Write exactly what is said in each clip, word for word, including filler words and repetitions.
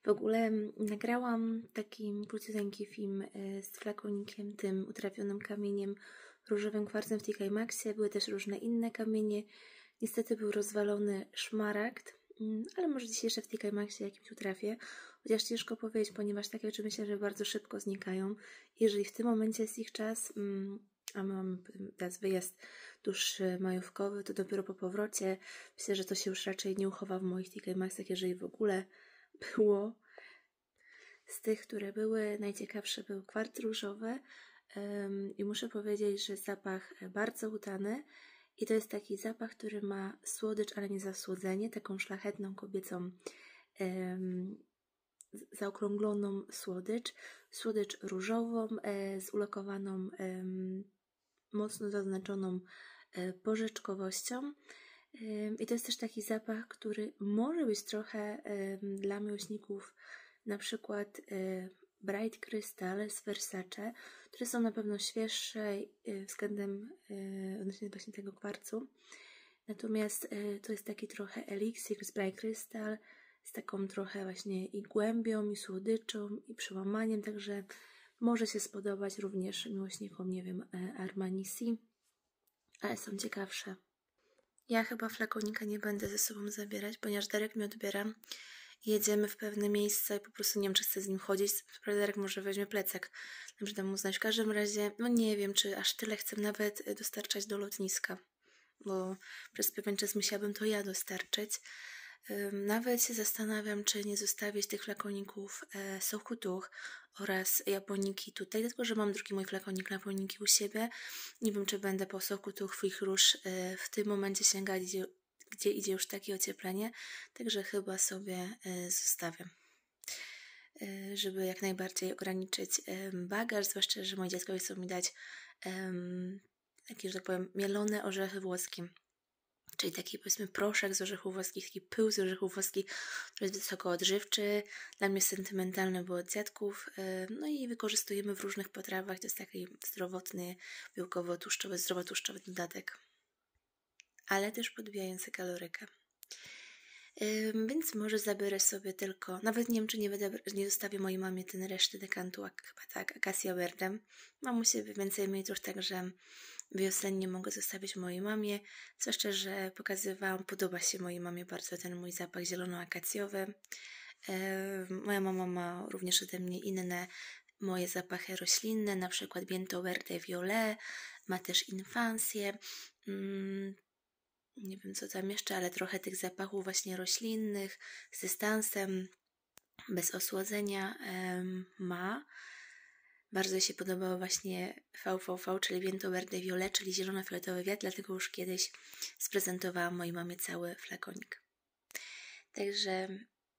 W ogóle nagrałam taki króciuteńki film z flakonikiem, tym utrafionym kamieniem, różowym kwarcem w T K Maxxie. Były też różne inne kamienie. Niestety był rozwalony szmaragd, ale może dzisiaj jeszcze w T K Maxxie jakimś utrafię. Chociaż ciężko powiedzieć, ponieważ takie rzeczy myślę, że bardzo szybko znikają. Jeżeli w tym momencie jest ich czas, a my mamy teraz wyjazd dłuższy majówkowy, to dopiero po powrocie myślę, że to się już raczej nie uchowa w moich T K Maxxach, jeżeli w ogóle było. Z tych, które były, najciekawsze był kwarc różowy um, i muszę powiedzieć, że zapach bardzo udany i to jest taki zapach, który ma słodycz, ale nie zasłodzenie, taką szlachetną kobiecą um, zaokrągloną słodycz, słodycz różową e, z ulokowaną e, mocno zaznaczoną e, porzeczkowością. I to jest też taki zapach, który może być trochę y, dla miłośników na przykład y, Bright Crystal z Versace, które są na pewno świeższe y, względem y, odnośnie właśnie tego kwarcu. Natomiast y, to jest taki trochę eliksir z Bright Crystal z taką trochę właśnie i głębią, i słodyczą, i przełamaniem, także może się spodobać również miłośnikom, nie wiem, Armani C, ale są ciekawsze. Ja chyba flakonika nie będę ze sobą zabierać, ponieważ Darek mi odbiera. Jedziemy w pewne miejsce i po prostu nie wiem, czy chcę z nim chodzić. Darek może weźmie plecak, żeby dam mu znać. W każdym razie, no nie wiem, czy aż tyle chcę nawet dostarczać do lotniska, bo przez pewien czas musiałabym to ja dostarczyć. Nawet się zastanawiam, czy nie zostawić tych flakoników e, Sochutuch oraz Japoniki tutaj, dlatego że mam drugi mój flakonik Japoniki u siebie. Nie wiem, czy będę po Sochutuch Fich Róż e, w tym momencie sięgać, gdzie, gdzie idzie już takie ocieplenie, także chyba sobie e, zostawię, e, żeby jak najbardziej ograniczyć e, bagaż, zwłaszcza, że moi dziadkowie chcą mi dać e, takie, że tak powiem, mielone orzechy włoskie. Czyli taki, powiedzmy, proszek z orzechów włoskich, taki pył z orzechów włoskich, który jest wysoko odżywczy, dla mnie sentymentalny, bo od dziadków. No i wykorzystujemy w różnych potrawach. To jest taki zdrowotny, białkowo-tłuszczowy, zdrowo-tłuszczowy dodatek, ale też podbijający kalorykę. Ym, więc może zabiorę sobie tylko, nawet nie wiem, czy nie, będę, nie zostawię mojej mamie ten reszty dekantu, chyba tak, Acacia Verdem. Mam u siebie więcej metrów, także wiosennie mogę zostawić mojej mamie, zwłaszcza, że pokazywałam, podoba się mojej mamie bardzo ten mój zapach zielono-akacjowy. Yy, moja mama ma również ode mnie inne moje zapachy roślinne, na przykład Biento Verde Violet, ma też Infancję, yy, nie wiem co tam jeszcze, ale trochę tych zapachów właśnie roślinnych, z dystansem, bez osłodzenia yy, ma. Bardzo się podobało właśnie V V V, czyli Viento Verde Violet, czyli zielono-fioletowy wiatr, dlatego już kiedyś sprezentowałam mojej mamie cały flakonik. Także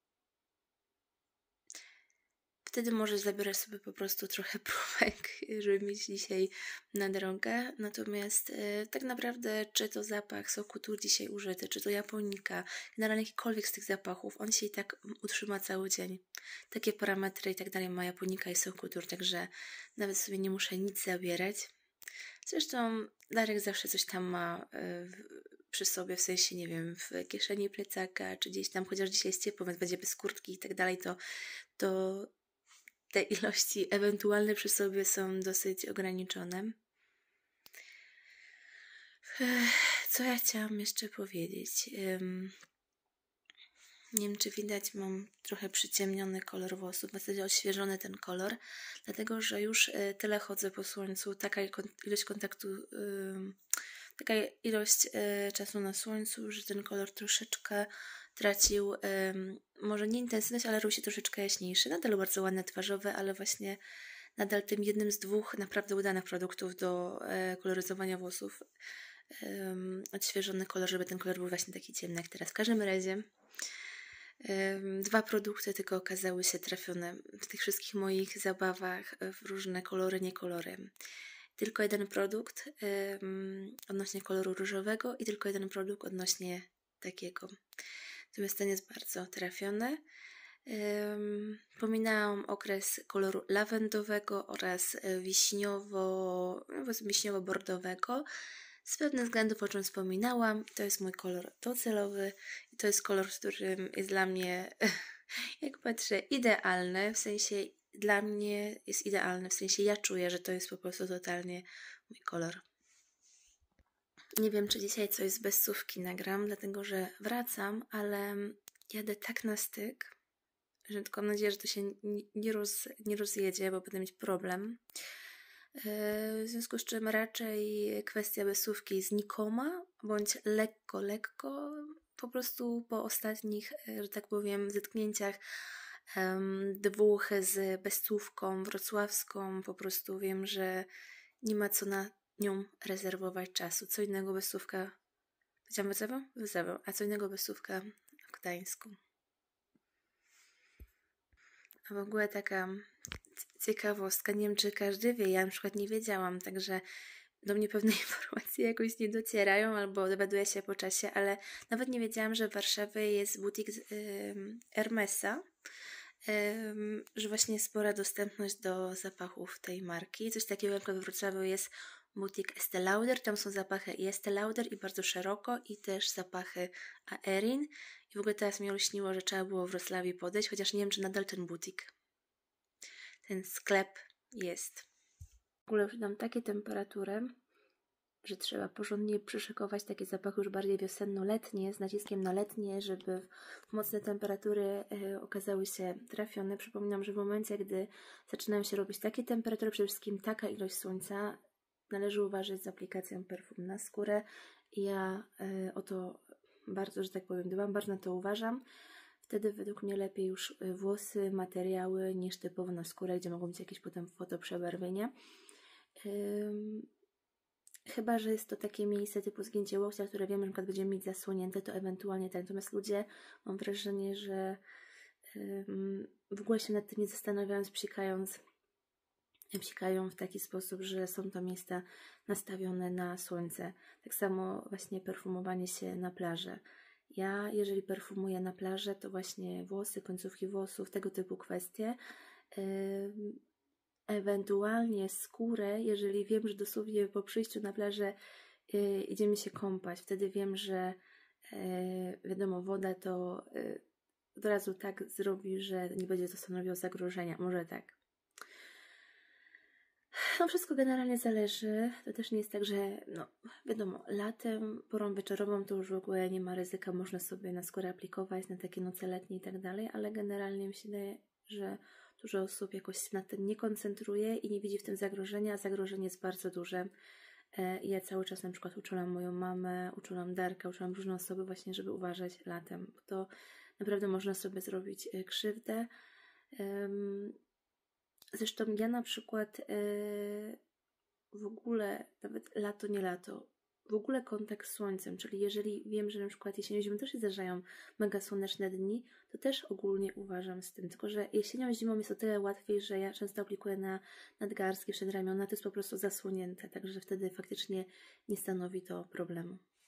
wtedy może zabiorę sobie po prostu trochę próbek, żeby mieć dzisiaj na drogę. Natomiast yy, tak naprawdę, czy to zapach Sochutuch dzisiaj użyty, czy to Japonika, generalnie jakikolwiek z tych zapachów, on się i tak utrzyma cały dzień. Takie parametry i tak dalej ma Japonika i Sochutuch, także nawet sobie nie muszę nic zabierać. Zresztą Darek zawsze coś tam ma yy, przy sobie, w sensie, nie wiem, w kieszeni plecaka, czy gdzieś tam, chociaż dzisiaj jest ciepło, więc będzie bez kurtki i tak dalej, to, to te ilości ewentualne przy sobie są dosyć ograniczone. Co ja chciałam jeszcze powiedzieć? Um, nie wiem, czy widać, mam trochę przyciemniony kolor włosów, w zasadzie odświeżony ten kolor, dlatego, że już tyle chodzę po słońcu, taka ilość kontaktu, um, taka ilość um, czasu na słońcu, że ten kolor troszeczkę tracił, um, może nie intensywność, ale robił się troszeczkę jaśniejszy. Nadal bardzo ładne twarzowe, ale właśnie nadal tym jednym z dwóch naprawdę udanych produktów do e, koloryzowania włosów. Um, odświeżony kolor, żeby ten kolor był właśnie taki ciemny jak teraz. W każdym razie um, dwa produkty tylko okazały się trafione w tych wszystkich moich zabawach w różne kolory, nie kolory. Tylko jeden produkt um, odnośnie koloru różowego i tylko jeden produkt odnośnie takiego. Natomiast ten jest bardzo trafiony. Um, pominęłam okres koloru lawendowego oraz wiśniowo, wiśniowo-bordowego. Z pewnych względów, o czym wspominałam, to jest mój kolor docelowy i to jest kolor, w którym jest dla mnie Jak patrzę, idealne, w sensie dla mnie jest idealne, w sensie ja czuję, że to jest po prostu totalnie mój kolor. Nie wiem, czy dzisiaj coś z bezsłówki nagram, dlatego że wracam, ale jadę tak na styk, że tylko mam nadzieję, że to się nie, nie, roz, nie rozjedzie, bo będę mieć problem. W związku z czym raczej kwestia bezsłówki znikoma, bądź lekko, lekko, po prostu po ostatnich, że tak powiem, zetknięciach um, dwóch z bezsłówką wrocławską, po prostu wiem, że nie ma co na nią rezerwować czasu. Co innego bezsłówka, powiedziałam Wrocławiu? Wrocławiu, a co innego bezsłówka w Gdańsku. A w ogóle taka ciekawostka, nie wiem, czy każdy wie, ja na przykład nie wiedziałam, także do mnie pewne informacje jakoś nie docierają albo dowiaduję się po czasie, ale nawet nie wiedziałam, że w Warszawie jest butik yy, Hermesa, yy, że właśnie jest spora dostępność do zapachów tej marki. Coś takiego jak w Wrocławiu jest butik Estée Lauder, tam są zapachy i Estée Lauder i bardzo szeroko i też zapachy Aerin. I w ogóle teraz mi olśniło, że trzeba było w Wrocławiu podejść, chociaż nie wiem, czy nadal ten butik, ten sklep jest. W ogóle już dam takie temperatury, że trzeba porządnie przyszykować takie zapachy już bardziej wiosenno-letnie, z naciskiem na letnie, żeby mocne temperatury y, okazały się trafione. Przypominam, że w momencie, gdy zaczynają się robić takie temperatury, przede wszystkim taka ilość słońca, należy uważać z aplikacją perfum na skórę. Ja y, o to bardzo, że tak powiem, dbam, bardzo na to uważam. Wtedy według mnie lepiej już włosy, materiały niż typowo na skórę, gdzie mogą być jakieś potem fotoprzebarwienia. Ym, chyba, że jest to takie miejsce typu zgięcie łokcia, które wiemy, że na przykład będziemy mieć zasłonięte, to ewentualnie tak. Natomiast ludzie, mam wrażenie, że ym, w ogóle się nad tym nie zastanawiając, psikając, psikają w taki sposób, że są to miejsca nastawione na słońce. Tak samo właśnie perfumowanie się na plaży. Ja, jeżeli perfumuję na plażę, to właśnie włosy, końcówki włosów, tego typu kwestie. Yy, ewentualnie skórę, jeżeli wiem, że dosłownie po przyjściu na plażę yy, idziemy się kąpać. Wtedy wiem, że yy, wiadomo, woda to yy, od razu tak zrobi, że nie będzie to stanowiło zagrożenia. Może tak. No wszystko generalnie zależy. To też nie jest tak, że no wiadomo, latem, porą wieczorową to już w ogóle nie ma ryzyka, można sobie na skórę aplikować, na takie noce letnie i tak dalej, ale generalnie mi się wydaje, że dużo osób jakoś się na tym nie koncentruje i nie widzi w tym zagrożenia, a zagrożenie jest bardzo duże. Ja cały czas na przykład uczulam moją mamę, uczulam Darka, uczulam różne osoby właśnie, żeby uważać latem, bo to naprawdę można sobie zrobić krzywdę. Zresztą ja na przykład yy, w ogóle, nawet lato, nie lato, w ogóle kontakt z słońcem, czyli jeżeli wiem, że na przykład jesienią, zimą też się zdarzają mega słoneczne dni, to też ogólnie uważam z tym, tylko że jesienią, zimą jest o tyle łatwiej, że ja często aplikuję na nadgarstki, przedramiona, to jest po prostu zasłonięte, także wtedy faktycznie nie stanowi to problemu.